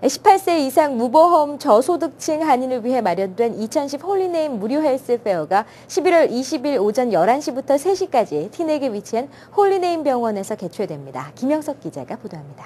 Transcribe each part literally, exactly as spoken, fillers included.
십팔 세 이상 무보험 저소득층 한인을 위해 마련된 이천십 홀리네임 무료 헬스 페어가 십일월 이십일 오전 열한 시부터 세 시까지 티넥에 위치한 홀리네임 병원에서 개최됩니다. 김영석 기자가 보도합니다.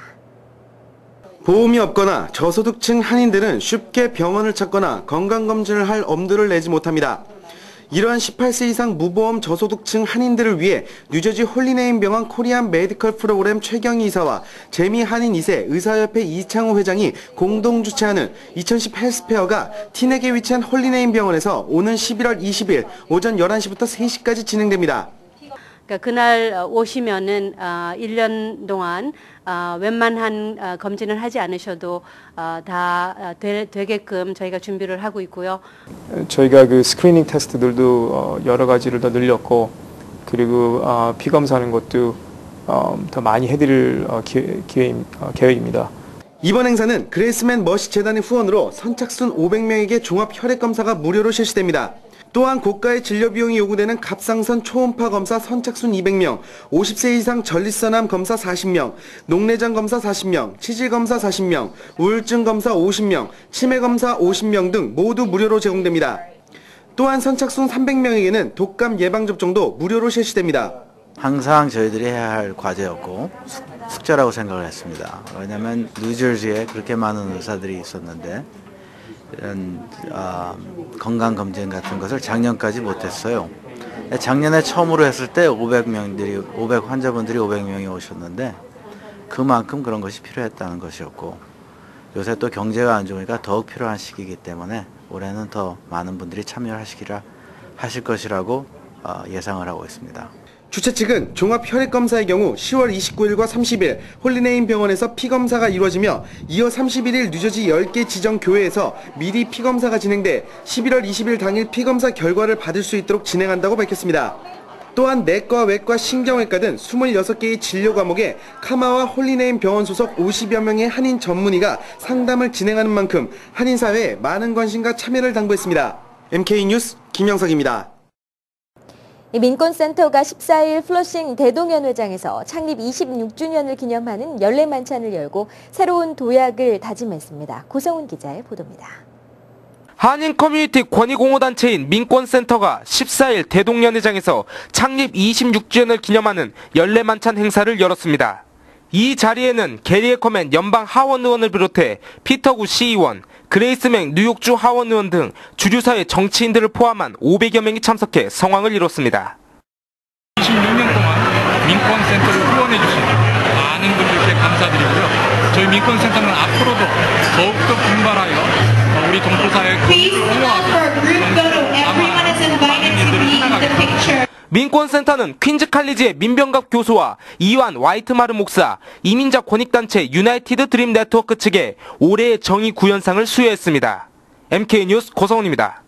보험이 없거나 저소득층 한인들은 쉽게 병원을 찾거나 건강검진을 할 엄두를 내지 못합니다. 이러한 십팔 세 이상 무보험 저소득층 한인들을 위해 뉴저지 홀리네임 병원 코리안 메디컬 프로그램 최경희 이사와 재미 한인 이 세 의사협회 이창호 회장이 공동 주최하는 이천십 헬스페어가 티넥에 위치한 홀리네임 병원에서 오는 십일월 이십일 오전 열한 시부터 세 시까지 진행됩니다. 그러니까 그날 오시면은 일 년 동안 웬만한 검진을 하지 않으셔도 다 되게끔 저희가 준비를 하고 있고요. 저희가 그 스크리닝 테스트들도 여러 가지를 더 늘렸고, 그리고 피 검사하는 것도 더 많이 해드릴 계획입니다. 이번 행사는 그레이스맨 머시 재단의 후원으로 선착순 오백 명에게 종합 혈액 검사가 무료로 실시됩니다. 또한 고가의 진료 비용이 요구되는 갑상선 초음파 검사 선착순 이백 명, 오십 세 이상 전립선암 검사 사십 명, 녹내장 검사 사십 명, 치질 검사 사십 명, 우울증 검사 오십 명, 치매 검사 오십 명 등 모두 무료로 제공됩니다. 또한 선착순 삼백 명에게는 독감 예방접종도 무료로 실시됩니다. 항상 저희들이 해야 할 과제였고 숙제라고 생각을 했습니다. 왜냐하면 뉴저지에 그렇게 많은 의사들이 있었는데 이런 어, 건강검진 같은 것을 작년까지 못했어요. 작년에 처음으로 했을 때 오백 명들이, 오백 환자분들이 오백 명이 오셨는데 그만큼 그런 것이 필요했다는 것이었고, 요새 또 경제가 안 좋으니까 더욱 필요한 시기이기 때문에 올해는 더 많은 분들이 참여하시기라 하실 것이라고 어, 예상을 하고 있습니다. 주최 측은 종합 혈액 검사의 경우 시월 이십구일과 삼십일 홀리네임 병원에서 피검사가 이루어지며 이어 삼십일일 뉴저지 열 개 지정 교회에서 미리 피검사가 진행돼 십일월 이십일 당일 피검사 결과를 받을 수 있도록 진행한다고 밝혔습니다. 또한 내과, 외과, 신경외과 등 이십육 개의 진료 과목에 카마와 홀리네임 병원 소속 오십여 명의 한인 전문의가 상담을 진행하는 만큼 한인 사회에 많은 관심과 참여를 당부했습니다. 엠케이 뉴스 김영석입니다. 민권센터가 십사일 플러싱 대동연회장에서 창립 이십육 주년을 기념하는 연례만찬을 열고 새로운 도약을 다짐했습니다. 고성훈 기자의 보도입니다. 한인 커뮤니티 권익옹호단체인 민권센터가 십사일 대동연회장에서 창립 이십육 주년을 기념하는 연례만찬 행사를 열었습니다. 이 자리에는 게리 에커맨 연방 하원 의원을 비롯해 피터 구 시의원, 그레이스 맥 뉴욕주 하원 의원 등 주류사회 정치인들을 포함한 오백여 명이 참석해 성황을 이뤘습니다. 이십육 년 동안 민권센터를 후원해주신 많은 분들께 감사드리고요. 저희 민권센터는 앞으로도 더욱더 분발하여 우리 동포사회의 권익을 옹호하고 많은 일들을 해나가겠습니다. 민권센터는 퀸즈 칼리지의 민병갑 교수와 이완 와이트마르 목사, 이민자 권익단체 유나이티드 드림 네트워크 측에 올해의 정의 구현상을 수여했습니다. 엠케이 뉴스 고성훈입니다.